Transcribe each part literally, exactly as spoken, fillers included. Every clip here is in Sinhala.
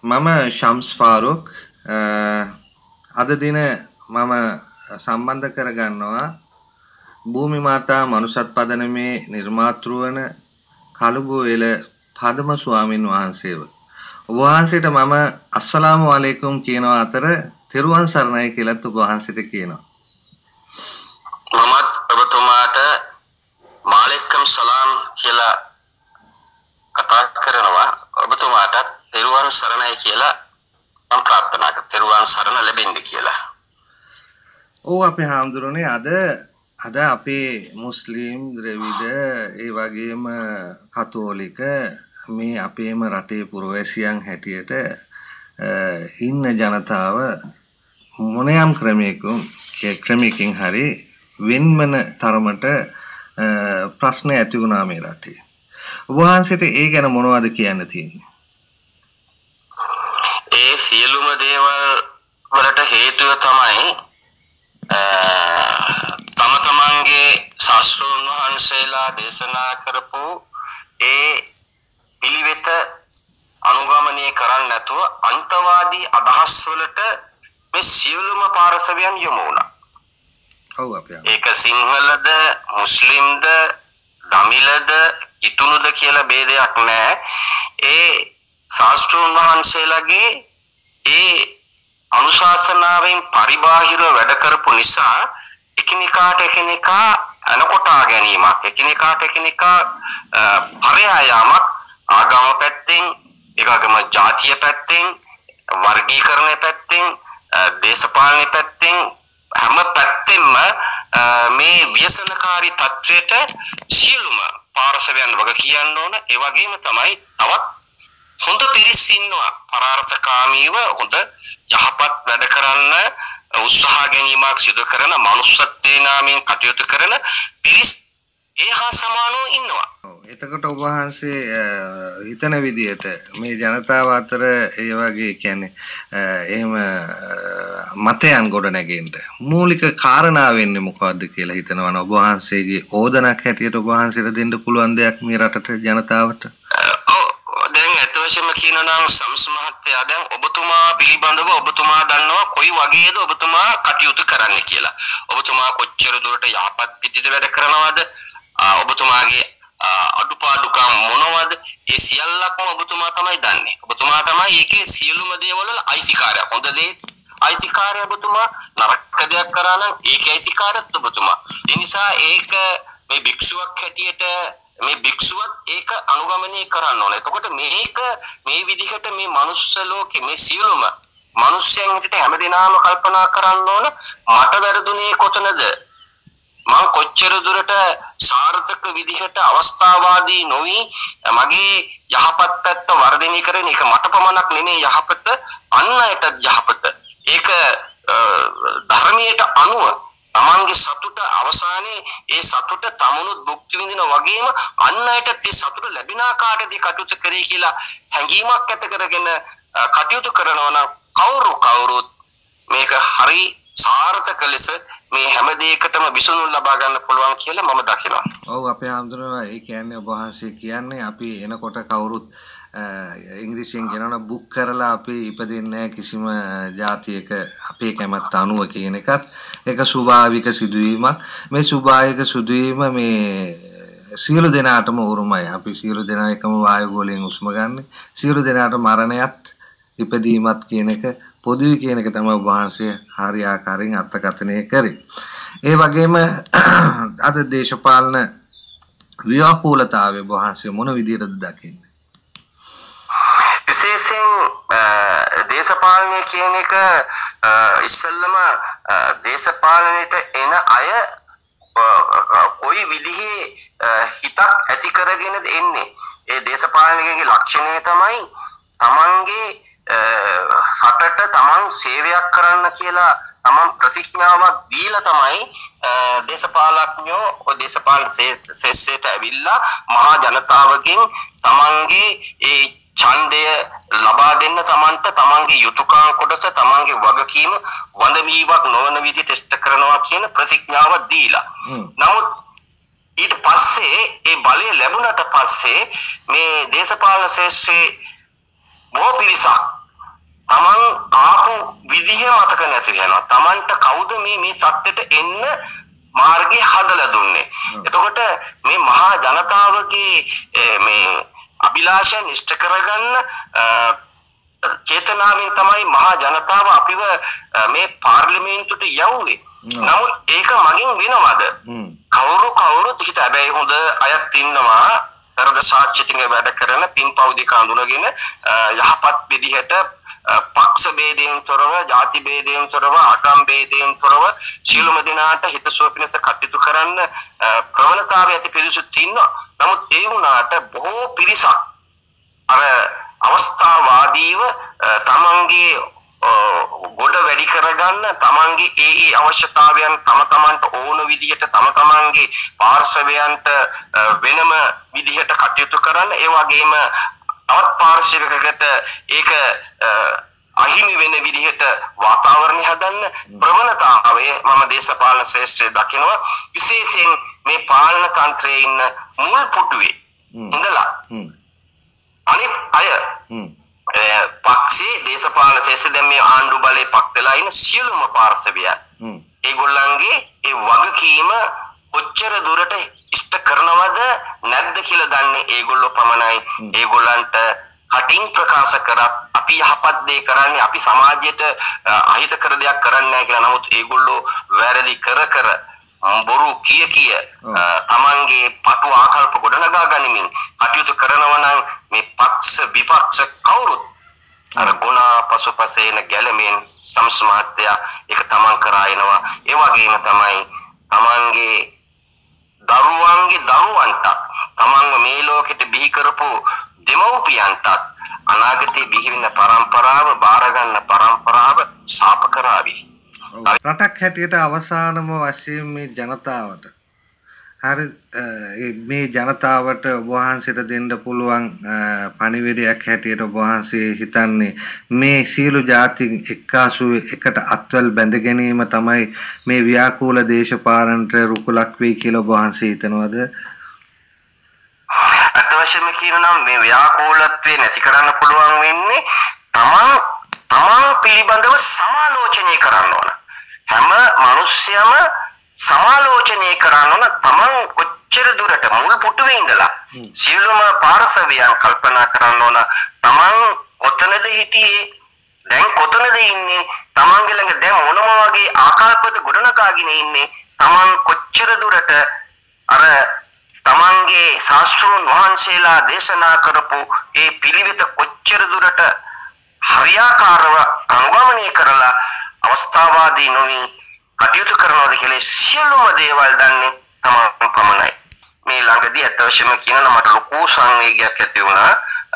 මම ශම්ස් ෆාරුක් අද දින මම සම්බන්ධ කරගන්නවා භූමි මාතා මනුෂ්‍යත් පදනමේ නිර්මාතෘ වන කළුබෝවෙල පදම ස්වාමින් වහන්සේව. ඔබ වහන්සේට මම අස්සලාමු අලයිකුම් කියනවා අතර තෙරුවන් සරණයි කියලාත් ඔබ වහන්සේට කියනවා. මමත් ඔබතුමාට මාලයිකුම් සලාම් කියලා කතා කරනවා. ඔබතුමාට තෙරුවන් සරණයි කියලා මම ප්‍රාර්ථනා කරා. තෙරුවන් සරණ ලැබෙන්න කියලා. ඔව් අපේ හාමුදුරනේ අද අද අපේ මුස්ලිම් ද්‍රවිඩ ඒ වගේම කතෝලික මේ අපේම රටේ පුරවැසියන් හැටියට ඉන්න ජනතාව මොනියම් ක්‍රමයකින් ක්‍රමයකින් හරි වෙන්මන තරමට ප්‍රශ්න ඇති වුණා මේ රටේ. ඔබ වහන්සේට ඒ ගැන මොනවද කියන්න තියෙන්නේ? ඒ සියලුම දේවල් වලට හේතුව තමයි තම තමන්ගේ ශාස්ත්‍රඥ වහන්සේලා දේශනා කරපු ඒ පිළිවෙත අනුගමනය කරන්නේ නැතුව අන්තවාදී අදහස් වලට මේ සියලුම පාරසවයන් යොමු වුණා. ඔව් අපේ. ඒක සිංහලද මුස්ලිම්ද දමිලද ඉතුරුද කියලා ભેදයක් නැහැ. ඒ ශාස්ත්‍රඥ වහන්සේලාගේ ඒ අනුශාසනාවෙන් පරිබාහිරව වැඩ කරපු නිසා එකිනෙකාට එකිනෙකා අනකොටා ගැනීමක් එකිනෙකාට එකිනෙකා පරයායාමක් ආගම පැත්තෙන් ඒකගම ජාතිය පැත්තෙන් වර්ගීකරණය පැත්තෙන් දේශපාලන පැත්තෙන් හැම පැත්තෙම මේ ව්‍යසනකාරී තත්වයට සියලුම පාරසවයන් වග කියන්න ඕන. ඒ වගේම තමයි තවත් හොඳ පිරිස් ඉන්නවා පරාර්ථකාමීව හොඳ යහපත් වැඩ කරන්න උත්සාහ ගැනීමක් සිදු කරන මනුස්සත්වයේ නාමයෙන් කටයුතු කරන පිරිස් ඒ හා සමානව ඉන්නවා. එතකොට ඔබ වහන්සේ හිතන විදිහට මේ ජනතාව අතර ඒ වගේ කියන්නේ එහෙම මතයන් ගොඩ නැගෙන්න මූලික කාරණා වෙන්නේ මොකද්ද කියලා හිතනවනේ ඔබ වහන්සේගේ ඕදනක් හැටියට ඔබ වහන්සේට දෙන්න පුළුවන් දෙයක් මේ රටට ජනතාවට? දැන් අතවශ්‍යම කියනවා සම්ස් මහත්තයා දැන් ඔබතුමා පිළිබඳව ඔබතුමා දන්නවා කොයි වගේද ඔබතුමා කටයුතු කරන්න කියලා. ඔබතුමා කොච්චර දුරට යහපත් පිටිද වැඩ කරනවද? ඔබතුමාගේ අඩුපාඩුකම් මොනවද? ඒ සියල්ලක්ම ඔබතුමා තමයි දන්නේ. ඔබතුමා තමයි ඒකේ සියලුම දේවල් වල අයිතිකාරයා. හොඳ දේ අයිතිකාරයා ඔබතුමා, නරක දෙයක් කරා නම් ඒකේ අයිතිකාරයත් ඔබතුමා. ඒ නිසා ඒක මේ භික්ෂුවක් හැටියට මේ භික්ෂුවත් ඒක අනුගමනය කරන්න ඕනේ. එතකොට මේක මේ විදිහට මේ මනුස්ස ලෝකෙ මේ සියලුම මිනිස්යන් හිතට හැමදේනම කල්පනා කරන්න ඕන මට වැරදුනේ කොතනද? මම කොච්චර දුරට සාර්ථක විදිහට අවස්ථාවාදී නොවි මගේ යහපත් පැත්ත වර්ධනය කරන එක මට පමණක් නෙමෙයි යහපත අන්නයට යහපත. ඒක ධර්මයට අනුව තමන්ගේ සතුට අවසානයේ ඒ සතුට තමනුත් භුක්ති විඳින වගේම අන්නයට ඒ සතුට ලැබෙන ආකාරයේදී කටයුතු කරේ කියලා හැඟීමක් ඇති කරගෙන කටයුතු කරනවා නම් කවුරු කවුරුත් මේක හරි සාර්ථක ලෙස මේ හැම දෙයකටම විසඳුම් ලබා ගන්න පුළුවන් කියලා මම දකිනවා. ඔව් අපේ ආම්දුරා ඒ කියන්නේ ඔබ වහන්සේ කියන්නේ අපි එනකොට කවුරුත් ඉංග්‍රීසියෙන් කියනවා බුක් කරලා අපි ඉපදෙන්නේ කිසිම જાතියක අපේ කැමැත්ත අනුව කියන එකත් ඒක ස්වභාවික සිදුවීමක්. මේ ස්වභාවික සිදුවීම මේ සියලු දෙනාටම උරුමයි. අපි සියලු දෙනා එකම වායු ගෝලයෙන් උස්ම ගන්න. සියලු දෙනාට මරණයත් ඉපදීමත් කියන එක පොදුයි කියන එක තමයි වහන්සේ හරි ආකාරයෙන් අර්ථකථනය කරේ. ඒ වගේම අද දේශපාලන ව්‍යාකූලතාවය වහන්සේ මොන විදිහටද දකින්නේ? විශේෂයෙන් දේශපාලනය කියන එක ඉස්සෙල්ලම දේශපාලනයට එන අය කොයි විදිහේ හිතක් ඇති කරගෙනද එන්නේ? ඒ දේශපාලනයේ ලක්ෂණය තමයි තමන්ගේ රටට තමන් සේවයක් කරන්න කියලා තමන් ප්‍රතිඥාවක් දීලා තමයි දේශපාලඥයෝ ඔය දේශපාලන ශේෂ්ඨයට ඇවිල්ලා මහා ජනතාවගෙන් තමන්ගේ ඒ ඡන්දය ලබා දෙන්න තමන්ට තමන්ගේ යුතුයකම් කොටස තමන්ගේ වගකීම වඳවීමක් නොවන විදිහට ඉෂ්ට කරනවා කියන ප්‍රතිඥාව දීලා. නමුත් ඊට පස්සේ ඒ බලය ලැබුණට පස්සේ මේ දේශපාලන ශේෂ්ත්‍රයේ බොහෝ පිරිසක් විදිහ මතක නැති වෙනවා. Tamanට කවුද මේ මේ සත්‍යෙට එන්න මාර්ගය හදලා දුන්නේ. එතකොට මේ මහා ජනතාවගේ මේ අභිලාෂයන් ඉෂ්ට කරගන්න චේතනාවෙන් තමයි මහා ජනතාව අපිව මේ පාර්ලිමේන්තුවට යවුවේ. නමුත් ඒක මගින් වෙනවද? කවුරු කවුරුත් හිත හැබැයි හොඳ අයත් ඉන්නවා. හෘද සාක්ෂිතික වැඩ කරන පින්පව් දෙක අඳුනගෙන යහපත් විදිහට පක්ෂ ભેදයෙන් තොරව, ಜಾති ભેදයෙන් තොරව, ආගම් ભેදයෙන් තොරව සියලුම දෙනාට හිතසුව පිණිස කටයුතු කරන්න ප්‍රවණතාවය ඇති පිරිසුත් ඉන්නවා. නමුත් ඒ වුණාට බොහෝ පිරිසක් අර අවස්ථාවාදීව තමන්ගේ ගොඩ වැඩි කරගන්න, තමන්ගේ ඒ ඒ අවශ්‍යතාවයන් තම තමන්ට ඕන විදිහට තම තමන්ගේ පාර්ශවයන්ට වෙනම විදිහට කටයුතු කරන්න, ඒ වගේම තවත් පාර්ශවයකට ඒක අහිමි වෙන විදිහට වාතාවරණය හදන්න ප්‍රවණතාවය මම දේශපාලන ශ්‍රේෂ්ඨය දකිනවා. විශේෂයෙන් මේ පාලන තන්ත්‍රයේ ඉන්න මුල් පුටුවේ ඉඳලා අනිත් අය පක්ෂේ දේශපාලන ශ්‍රේෂ්ඨ දැන් මේ ආණ්ඩු බලේ පක් වෙලා ඉන්න සියලුම පාර්ශවයන් ඒගොල්ලන්ගේ ඒ වගකීම කොච්චර දුරට ඉෂ්ට කරනවද නැද්ද කියලා දන්නේ ඒගොල්ලෝ පමණයි. ඒගොල්ලන්ට කටින් ප්‍රකාශ කරත් අපි යහපත් දේ කරන්නේ, අපි සමාජයට අහිතකර දෙයක් කරන්නේ නැහැ කියලා. නමුත් ඒගොල්ලෝ වැරදි කර කර බොරු කිය කිය තමන්ගේ පටු ආකල්ප ගොඩනගා ගනිමින් කටයුතු කරනවා නම් මේ පක්ෂ විපක්ෂ කවුරුත් අර ගුණ පසුපසේන ගැලමෙන් සම්ස්මාත්‍ය ඒක තමන් කරා එනවා. ඒ වගේම තමයි තමන්ගේ දරුවන්ගේ දරුවන්ට තමන්ව මේ ලෝකෙට බිහි කරපු දෙමව්පියන්ට අනාගතේ බිහි වෙන පරම්පරාව බාර ගන්න පරම්පරාව ශාප කරાવી. රටක් හැටියට අවසානම වශයෙන් මේ ජනතාවට හරි මේ ජනතාවට වහන්සේට දෙන්න පුළුවන් පණිවිඩයක් හැටියට වහන්සේ හිතන්නේ මේ සියලු ජාති එක්කාසු එකට අත්වල බැඳ ගැනීම තමයි මේ ව්‍යාකූල දේශපාලනට රුකුලක් වෙයි කියලා වහන්සේ හිතනවද? අත්වශයෙන්ම කියනවා මේ ව්‍යාකූලත්වේ නැති කරන්න පුළුවන් වෙන්නේ තමන් තමන් පිළිබඳව සමාලෝචනය කරන්න ඕන. හැම මිනිස්සයම සමාලෝචනය කරන්න ඕන තමන් කොච්චර දුරට මුල් පුටුවේ ඉඳලා සියලුම පාර්ශවයන් කල්පනා කරන්න ඕන තමන් කොතනද හිටියේ, දැන් කොතනද ඉන්නේ, තමන්ගේ ළඟ දැන් මොනම වගේ ආකල්පද ගොඩනගාගෙන ඉන්නේ, තමන් කොච්චර දුරට අර තමන්ගේ ශාස්ත්‍රූන් වහන්සේලා දේශනා කරපු ඒ පිළිවෙත කොච්චර දුරට හරියාකාරව අනුගමනය කරලා අවස්ථාවාදී නොවි කටයුතු කරනවාද කියලා සියලුම දේවල් දන්නේ තමන් පමණයි. මේ ළඟදී අත්‍යවශ්‍යම කියනවා මට ලොකු සංවේගයක් ඇති වුණා.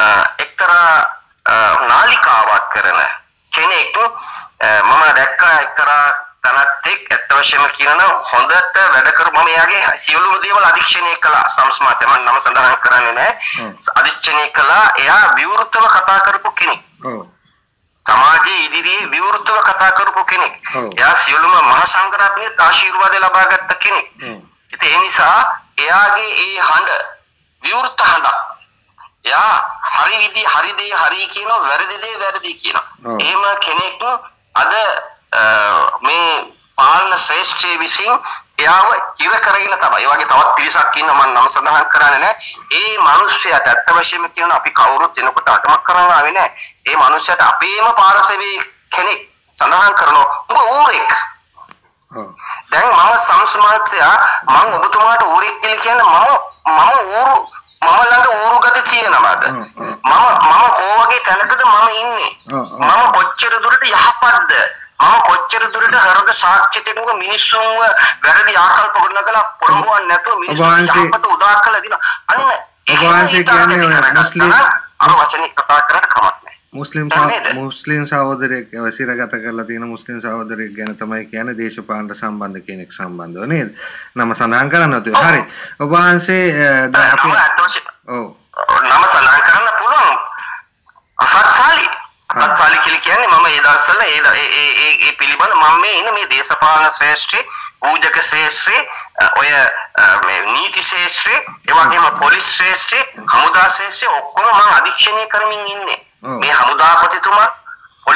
එක්තරා නාලිකාවක් කරන කෙනෙක් මම දැක්කා එක්තරා තනත් එක් අත්‍යවශ්‍යම කියනවා හොඳට වැඩ කරු මම එයාගේ සියලුම දේවල් අධීක්ෂණය කළා. සම්ස්මාත මම නම සඳහන් කරන්නේ නැහැ. අධීක්ෂණය කළා. එයා විවෘතව කතා කරපු කෙනෙක්. ඔව්. සමාජයේ ඉදිරියේ විවෘතව කතා කරපු කෙනෙක්. එයා සියලුම මහා සංඝරත්නයේ ආශිර්වාද ලබා ගත්ත කෙනෙක්. ඉතින් ඒ නිසා එයාගේ ඒ හඬ විවෘත හඬ. එයා හරි විදි හරි දේ හරි කියනවා, වැරදි දේ වැරදි කියනවා. එහෙම කෙනෙක් අද මේ පාලන ශ්‍රේෂ්ඨයේ විසින් එයාව ඉව කරගෙන තමයි. ඒ වගේ තවත් පිරිසක් ඉන්නවා මම නම සඳහන් කරන්නේ නැහැ. ඒ මිනිස්සයාට අත්ත වශයෙන්ම කියනවා අපි කවුරුත් එනකොට අටමක් කරන්න ආවේ නැහැ. ඒ මිනිස්සයාට අපේම පාරසෙවි කෙනෙක් සඳහන් කරනවා ඔබ ඌරෙක්. දැන් මම සම්සමාජයා මම ඔබතුමාට ඌරෙක් කියලා කියන්නේ මම මම ඌරු මම ළඟ ඌරු ගති තියෙනවද? මම මම කොවගේ තැනකද මම ඉන්නේ? මම කොච්චර දුරට යහපත්ද? මම කොච්චර දුරට හරද සාක්ෂි දෙනුව මිනිස්සුන්ව වැරදි ආකල්ප ගොඩනගලා පොළඹවන්නේ නැතුව මිනිස්සුන්ට යහපත උදා කරලා දින අන්න ඔබවහන්සේ කියන්නේ මුස්ලිම් අර වචනේ කතා කරලා කමක් නැහැ. මුස්ලිම් මුස්ලිම් සහෝදරයෙක් වසිරගත කරලා තියෙන මුස්ලිම් සහෝදරයෙක් ගැන තමයි කියන්නේ දේශපාලන සම්බන්ධ කෙනෙක් සම්බන්ධව නේද? නම සඳහන් කරන්න නැතුව. හරි. ඔබවහන්සේ දැන් අපි ඔව් නම සඳහන් කරන්න පුළුවන්. අසත්සාලි අත්සාලි කියලා කියන්නේ මම ඒ දවස්වල ඒ ඒ ඒ ඒ පිළිබඳ මම මේ ඉන්න මේ දේශපාලන ශ්‍රේෂ්ඨේ, පූජක ශ්‍රේෂ්ඨේ, ඔය මේ නීති ශ්‍රේෂ්ඨේ, ඒ වගේම පොලිස් ශ්‍රේෂ්ඨේ, හමුදා ශ්‍රේෂ්ඨේ ඔක්කොම මම අධීක්ෂණය කරමින් ඉන්නේ. මේ හමුදාපතිතුමා,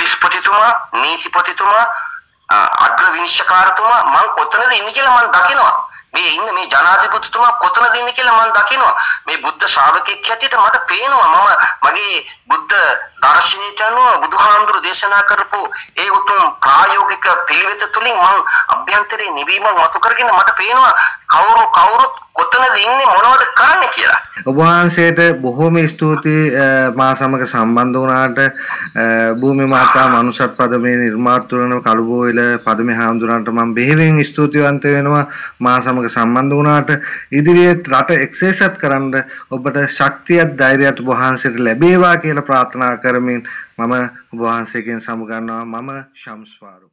පොලිස්පතිතුමා, නීතිපතිතුමා, අග්‍ර විනිශ්චයකාරතුමා මං කොතනද ඉන්නේ කියලා මං දකිනවා. මේ ඉන්න මේ ජනාධිපතිතුමා කොතනද ඉන්නේ කියලා මං දකිනවා. මේ බුද්ධ ශ්‍රාවකෙක් හැටියට මට පේනවා මම මගේ බුද්ධ දර්ශනයට අනුව බුදුහාමුදුරු දේශනා කරපු ඒ උතුම් ප්‍රායෝගික පිළිවෙත තුලින් මං අභ්‍යන්තරේ නිවීමක් මතු කරගෙන මට පේනවා කවුරු කවුරුත් කොතනද ඉන්නේ මොනවද කරන්නේ කියලා. ඔබ වහන්සේට බොහොම ස්තුතියි මා සමග සම්බන්ධ වුණාට. භූමි මාතා මනුෂ්‍යත් පදමේ නිර්මාතෘ වන කළුබෝවිල පදමේ හාමුදුරන්ට මම බෙහෙවින් ස්තුතිවන්ත වෙනවා මා සමග සම්බන්ධ වුණාට. ඉදිරියට රට එක්සේසත් කරන්න ඔබට ශක්තියත් ධෛර්යයත් ඔබ වහන්සේට ලැබේවා කියලා ප්‍රාර්ථනා කරමින් මම ඔබ වහන්සේගෙන් සමුගන්නවා. මම ශම්ස් ෆාරූක්.